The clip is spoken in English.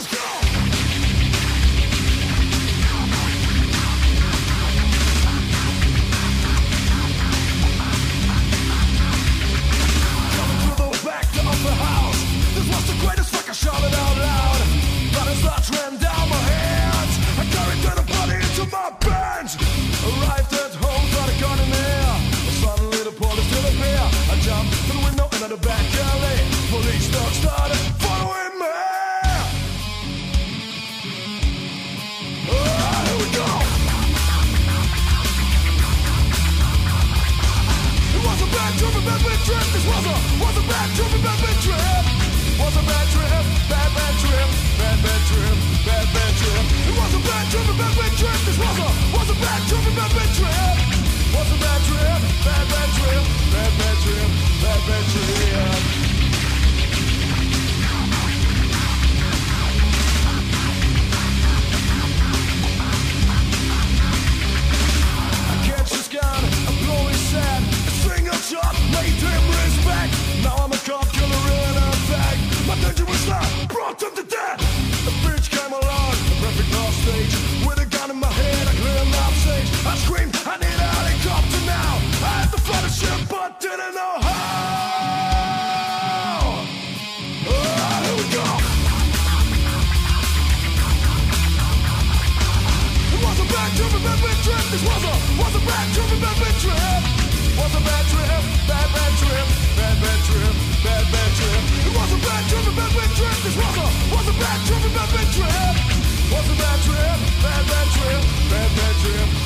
The back alley, police dogs started following me. Here we go. It was a bad trip, a bad trip. This was a bad trip, a bad trip. Was a bad trip, bad trip, bad trip, bad trip. It was a bad trip, a bad trip. This was a bad trip, a bad trip. Was a bad trip, bad trip, bad trip, bad trip. Now I'm a cop killer in a bag. My dangerous life brought him to death. The bitch came along, the perfect off stage. With a gun in my head, I cleared off stage. I screamed, I need a helicopter now. I had to fly the ship, but didn't know how. Here we go. It was a bad trip, a bad trip. This was a bad trip, a bad trip. Was a bad trip, bad trip, bad trip, bad trip. It was a bad trip, a bad trip. This was a bad trip, a bad trip. Was a bad trip, bad trip, bad trip.